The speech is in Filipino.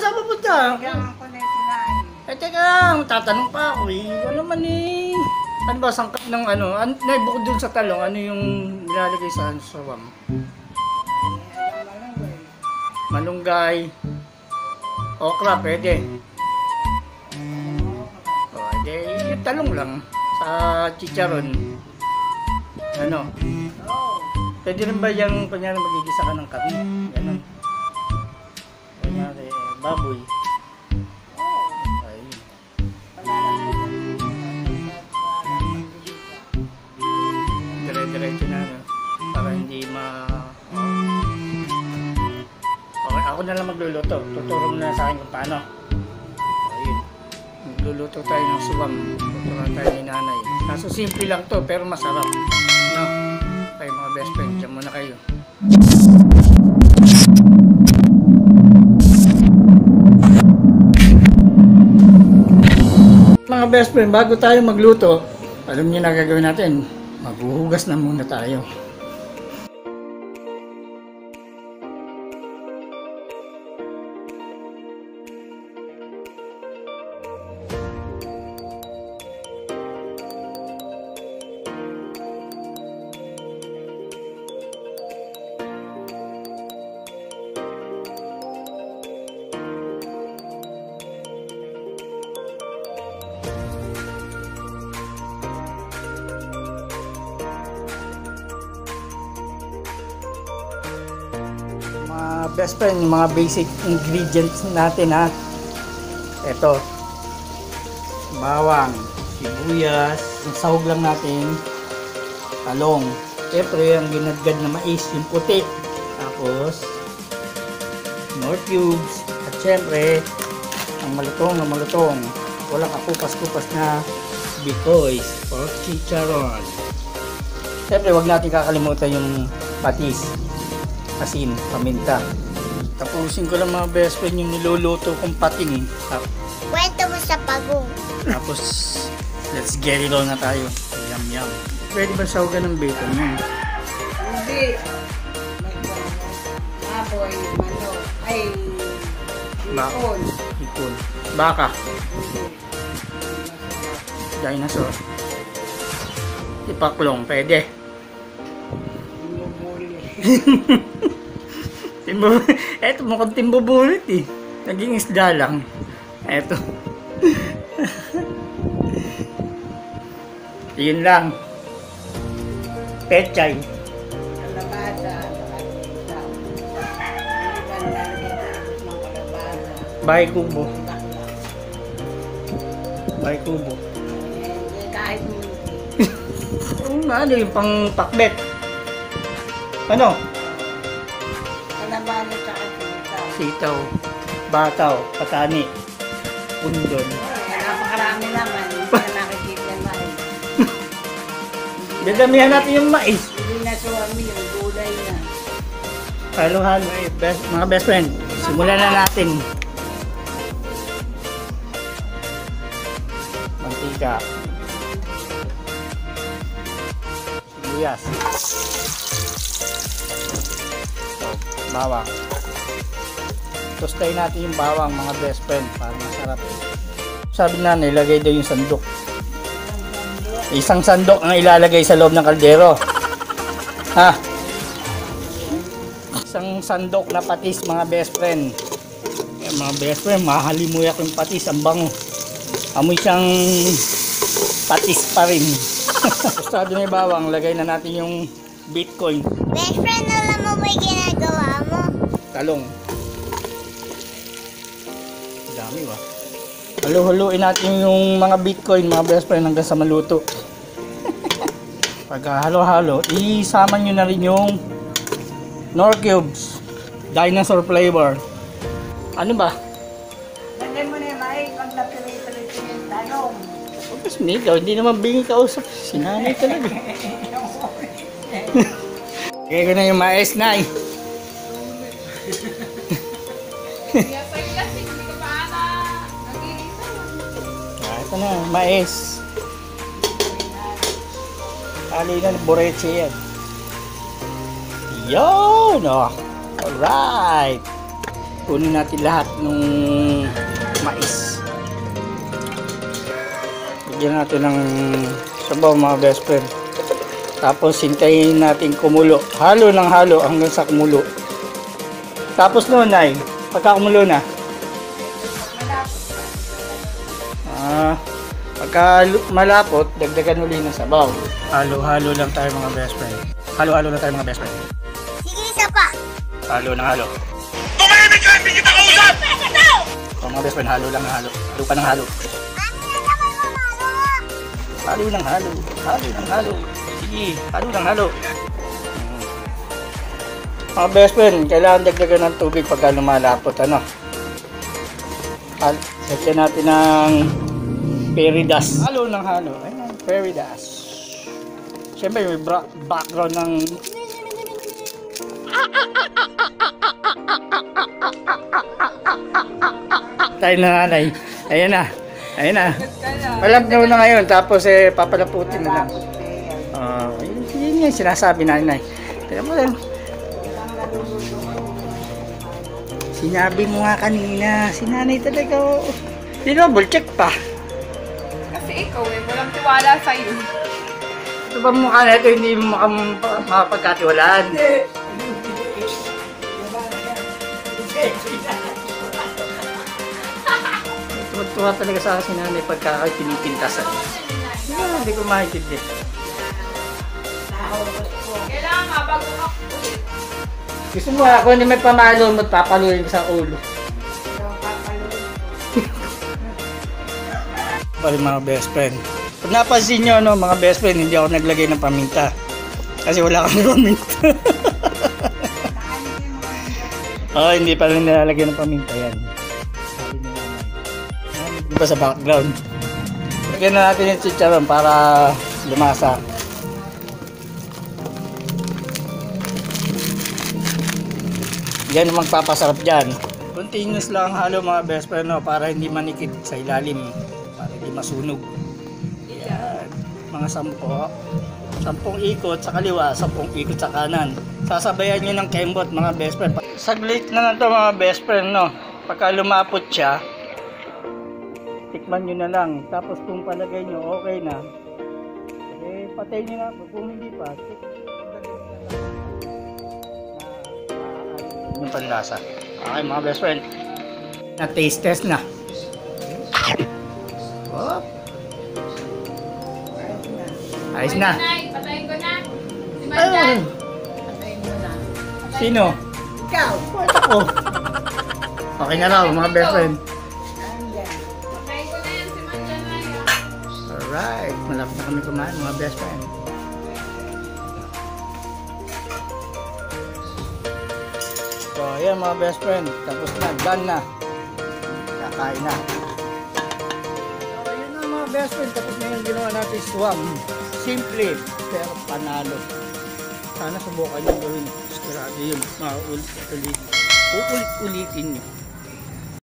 saan pupunta? Kailangan ko na yung sinain. Teka lang, tatanong pa ako eh. Ano naman eh. Ano ba, sangkap ng ano? Bukod dun sa talong, ano yung nilalagay sa sawam? Malunggay. Okra, pwede. O, yung talong lang. Sa chicharon. Ano? Pwede rin ba yung, kunyari magigisa ka ng karne? Ganon. Kunyari, baboy. Ayun. Dire-diretso na, no? Para hindi Okay, ako na lang magluluto. Tuturo mo na sa akin kung paano. Ayun. Magluluto tayo ng suwam. Tuturuan tayo ni nanay. Kaso simple lang to, pero masarap. No? Kayo mga best friend, dyan muna kayo. Mga best friend, bago tayo magluto, alam niyo na gagawin natin. Maghuhugas na muna tayo. Best friend, yung mga basic ingredients natin ha. Ito, bawang, sibuyas, yung sahog lang natin, talong, siyempre yung ginadgad na mais, yung puti, tapos nor cubes, at siyempre ang malutong na malutong, walang kakupas-kupas na bikoys or chicharon. Siyempre wag natin kakalimutan yung patis, asin, paminta. Tapusin ko lang mga best friend yung niluluto kong pating. Kwento mo sa pagong. Tapos, let's get it on na tayo. Yum yum. Pwede ba sawagan ng bacon yun? Hindi. Baboy, manok, ay, ikon. Ikon. Baka. Dinosaur. Ipaklong, pwede. Eto, mukhang timbubulit eh. Naging isda lang. Eto. Yun lang. Pechay. Kalabasa. Bahay kubo. Bahay kubo. Kahit Ano yung pang pakbet? Ano? kalabasa sa sitaw. Sitaw, bataw, patani, pundon. Napakarami naman. Hindi na nakikita yung mais. Dadamihan natin yung mais. Hindi na suwami yung gulay na. Halo-halo eh. Mga best friend, simulan na natin. Mantika. Sibuyas. Bawang. Tostayin natin yung bawang mga best friend para masarap. Sabi na nilagay daw yung sandok. Isang sandok ang ilalagay sa loob ng kaldero. Ha? Isang sandok na patis mga best friend. Mga best friend, mahalimuyak yung patis, ang bango. Amoy siyang patis pa rin. Gustado na yung bawang, lagay na natin yung Bitcoin. Best friend, alam mo ba yung ginagawa mo? Talong. Dami ba? Halo-haloin natin yung mga Bitcoin mga best friend hanggang sa maluto. Pagka halo-halo, isama nyo na rin yung nor cubes, dinosaur flavor. Ano ba? Lagyan mo na yung mais pag napili-pilit yung talong. Tapos ikaw, hindi naman bingi kausap. Sinanay talaga. Kaya ko na yung mais na eh. Ito na, mais. Kali na, boreche yan. Yun! Oh. Alright! kunin natin lahat ng mais. Bigyan natin ng sabaw mga best friend. Tapos hintayin natin kumulo. Halo ng halo hanggang sa kumulo. Tapos noon ay, pagka kumulo na. Pagka malapot, dagdagan uli ng sabaw. Halo-halo lang tayo mga best friend. Halo-halo lang tayo mga best friend. Sige, isa pa. Halo ng halo. Tumahimik ka! Hindi kita kausap! O mga best friend, halo lang ng halo. Halo pa ng halo. Halo ng halo. Halo ng halo. Sige, halo ng halo. Mga best friend, kailangan dagdagan ng tubig pagka lumalapot. Ano? Lagyan natin ng fairy dust. Halo ng halo. Ayan, fairy dust. Siyempre may background ng tayo na nanay. Ayan na. Ayan na. Malabnaw na ngayon. Tapos papalaputin na lang. Yun yung sinasabi nanay. Kaya mo lang. Sinabi mo nga kanina. Si nanay talaga. Double check pa. Kasi ikaw walang tiwala sa'yo. Ito ba mukha na ito, hindi mo makapagkatiwalaan? Tuwa talaga sa akin nanay pagka pinipintasan. Hindi ko makikindi. Kailangan nga bago ka. Gusto mo ako hindi may pamalo mo, papaluin ko sa ulo. Pari mga best friend. Pag napansin nyo, no, mga best friend, hindi ako naglagay ng paminta. Kasi wala kang paminta. Hindi pa rin nilalagay ng paminta yan. Hindi pa sa background. Lagyan na natin yung chicharon para lumasa. Yan ang magpapasarap dyan. Continuous lang halo mga best friend, no, para hindi manikit sa ilalim. Para hindi masunog. Yan. Mga 10 ikot sa kaliwa, 10 ikot sa kanan. Sasabayan nyo ng kembot mga best friend. Saglit na lang to mga best friend, no. Pagka lumapot siya, tikman nyo na lang. Tapos kung palagay nyo okay na, patay nyo na. Kung hindi pa, yung panlasa. Okay mga best friend. Na-taste test na. Oh. Ayos na. Patayin ko na. Si Ayun. Mandan. Patayin mo na. Sino? Ikaw. Ako. Okay na raw mga best friend. Patayin ko na yan si Mandan na yan. Alright. Malapit na kami kumain mga best friend. So ayan mga best friend. Tapos na. Done na. Kakain na. So yun na mga best friend. Tapos na yung ginawa natin swam. Simple pero panalo. Sana subukan nyo gawin. Sigurado yun. Uulit-ulitin nyo.